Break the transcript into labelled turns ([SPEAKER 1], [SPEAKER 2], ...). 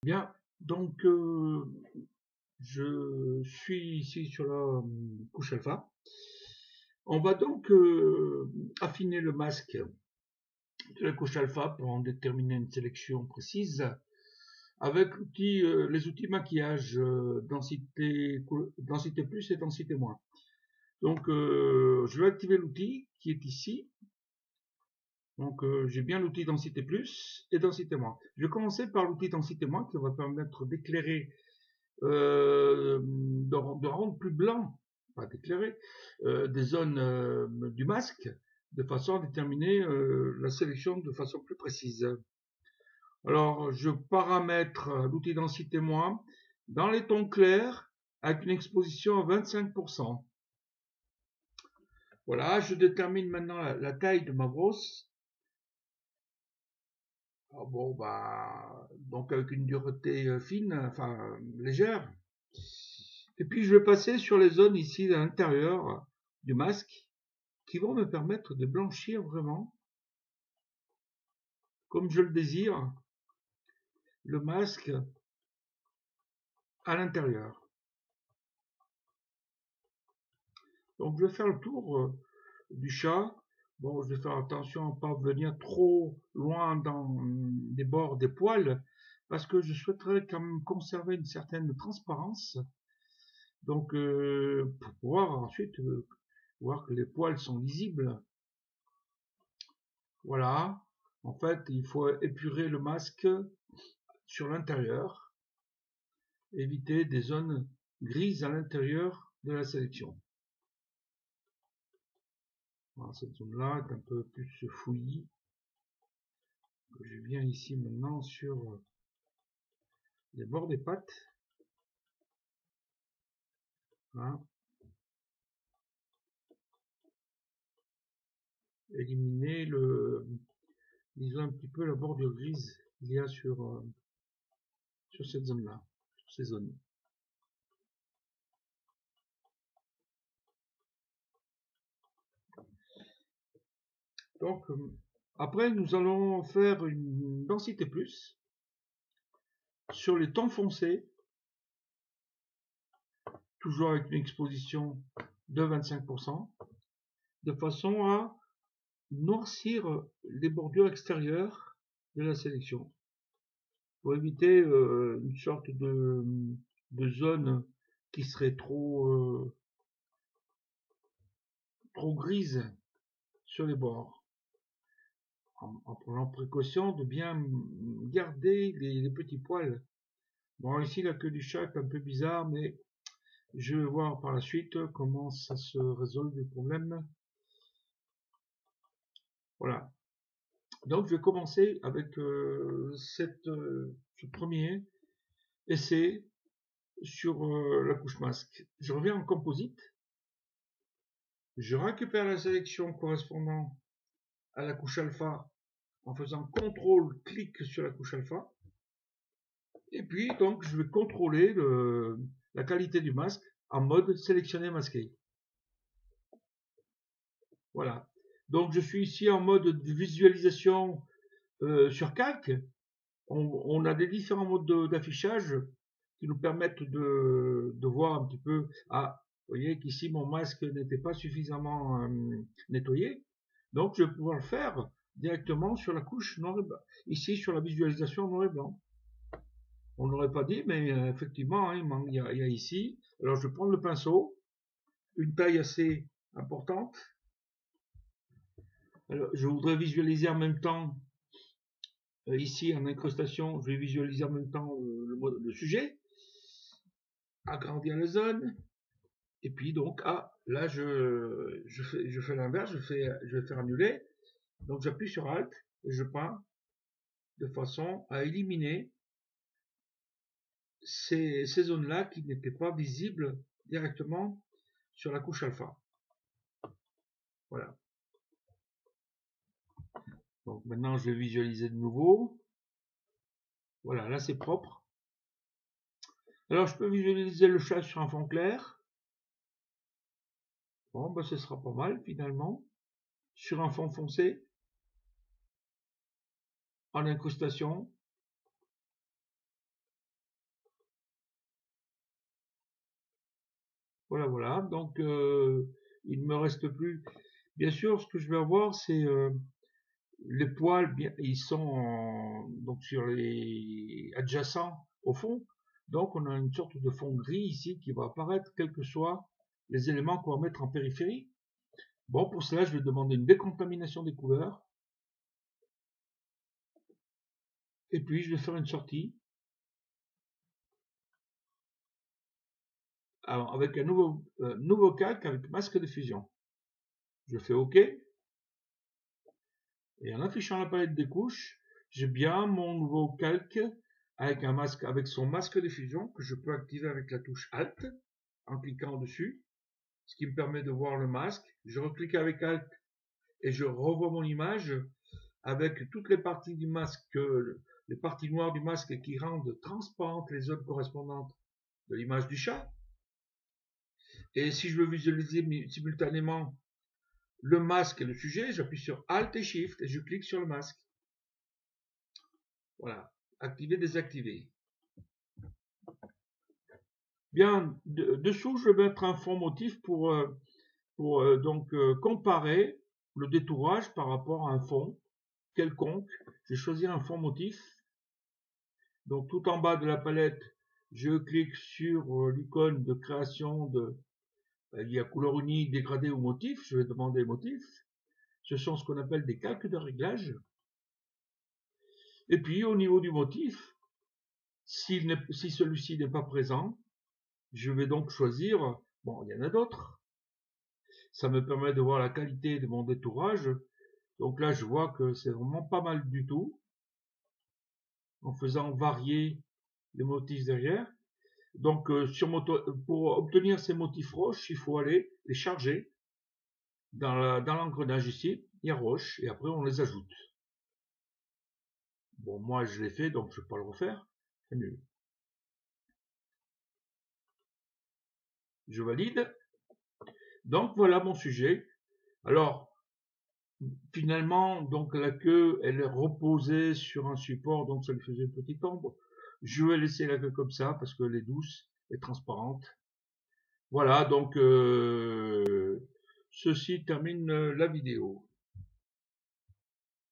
[SPEAKER 1] Bien, donc je suis ici sur la couche alpha. On va donc affiner le masque de la couche alpha pour en déterminer une sélection précise avec les outils maquillage densité plus et densité moins. Donc je vais activer l'outil qui est ici. Donc j'ai bien l'outil densité plus et densité moins. Je vais commencer par l'outil densité moins qui va permettre d'éclairer de rendre plus blanc, pas d'éclairer, des zones du masque, de façon à déterminer la sélection de façon plus précise. Alors, je paramètre l'outil densité moins dans les tons clairs avec une exposition à 25%. Voilà, je détermine maintenant la taille de ma brosse. Alors bon, bah, donc avec une dureté fine, enfin légère. Et puis je vais passer sur les zones ici à l'intérieur du masque qui vont me permettre de blanchir vraiment, comme je le désire, le masque à l'intérieur. Donc je vais faire le tour du chat. Bon, je vais faire attention à ne pas venir trop loin dans les bords des poils parce que je souhaiterais quand même conserver une certaine transparence. Donc pour pouvoir ensuite voir que les poils sont lisibles. Voilà. En fait, il faut épurer le masque sur l'intérieur, éviter des zones grises à l'intérieur de la sélection. Voilà, cette zone-là est un peu plus fouillie. Je viens ici maintenant sur les bords des pattes. Voilà. Éliminer disons un petit peu la bordure grise qu'il y a sur cette zone-là, sur ces zones. Donc, après, nous allons faire une densité plus sur les tons foncés, toujours avec une exposition de 25%, de façon à noircir les bordures extérieures de la sélection, pour éviter une sorte de zone qui serait trop grise sur les bords. En prenant précaution de bien garder les petits poils. Bon, ici la queue du chat est un peu bizarre, mais je vais voir par la suite comment ça se résolve le problème. Voilà. Donc je vais commencer avec ce premier essai sur la couche masque. Je reviens en composite. Je récupère la sélection correspondant à la couche alpha en faisant CTRL-clic sur la couche alpha. Et puis, donc, je vais contrôler la qualité du masque en mode sélectionner masqué. Voilà. Donc, je suis ici en mode de visualisation sur calque. On a des différents modes d'affichage qui nous permettent de voir un petit peu. Ah, vous voyez qu'ici, mon masque n'était pas suffisamment nettoyé. Donc, je vais pouvoir le faire directement sur la couche noir et blanc. Ici, sur la visualisation noir et blanc. On n'aurait pas dit, mais effectivement, hein, il y a ici. Alors, je vais prendre le pinceau, une taille assez importante. Alors, je voudrais visualiser en même temps, ici en incrustation, je vais visualiser en même temps le sujet, agrandir la zone, et puis donc, ah, là, je fais l'inverse, je vais faire annuler. Donc, j'appuie sur Alt et je peins de façon à éliminer ces zones-là qui n'étaient pas visibles directement sur la couche alpha. Voilà. Donc maintenant, je vais visualiser de nouveau. Voilà, là c'est propre. Alors je peux visualiser le chat sur un fond clair. Bon, ben, ce sera pas mal finalement. Sur un fond foncé, en incrustation. Voilà, voilà. Donc, il ne me reste plus. Bien sûr, ce que je vais avoir, c'est les poils. Bien, ils sont donc sur les adjacents au fond. Donc, on a une sorte de fond gris ici qui va apparaître, quels que soient les éléments qu'on va mettre en périphérie. Bon, pour cela, je vais demander une décontamination des couleurs. Et puis, je vais faire une sortie. Alors, avec un nouveau calque avec masque de fusion. Je fais OK. Et en affichant la palette des couches, j'ai bien mon nouveau calque avec un masque, avec son masque de fusion que je peux activer avec la touche Alt en cliquant dessus, ce qui me permet de voir le masque. Je reclique avec Alt et je revois mon image avec toutes les parties du masque, les parties noires du masque qui rendent transparentes les zones correspondantes de l'image du chat. Et si je veux visualiser simultanément le masque et le sujet, j'appuie sur Alt et Shift et je clique sur le masque. Voilà, activer, désactiver. Bien, dessous, je vais mettre un fond motif pour comparer le détourage par rapport à un fond quelconque. J'ai choisi un fond motif. Donc, tout en bas de la palette, je clique sur l'icône de création de il y a couleur unique, dégradé ou motif. Je vais demander motif. Ce sont ce qu'on appelle des calques de réglage. Et puis, au niveau du motif, si celui-ci n'est pas présent, je vais donc choisir, bon, il y en a d'autres. Ça me permet de voir la qualité de mon détourage. Donc là, je vois que c'est vraiment pas mal du tout, en faisant varier les motifs derrière. Donc, pour obtenir ces motifs roches, il faut aller les charger dans l'engrenage ici. Il y a roche, et après on les ajoute. Bon, moi je l'ai fait, donc je ne vais pas le refaire. C'est nul. Je valide. Donc voilà mon sujet. Alors, finalement, donc la queue, elle est reposée sur un support, donc ça lui faisait une petite ombre. Je vais laisser la queue comme ça parce qu'elle est douce et transparente. Voilà, donc ceci termine la vidéo.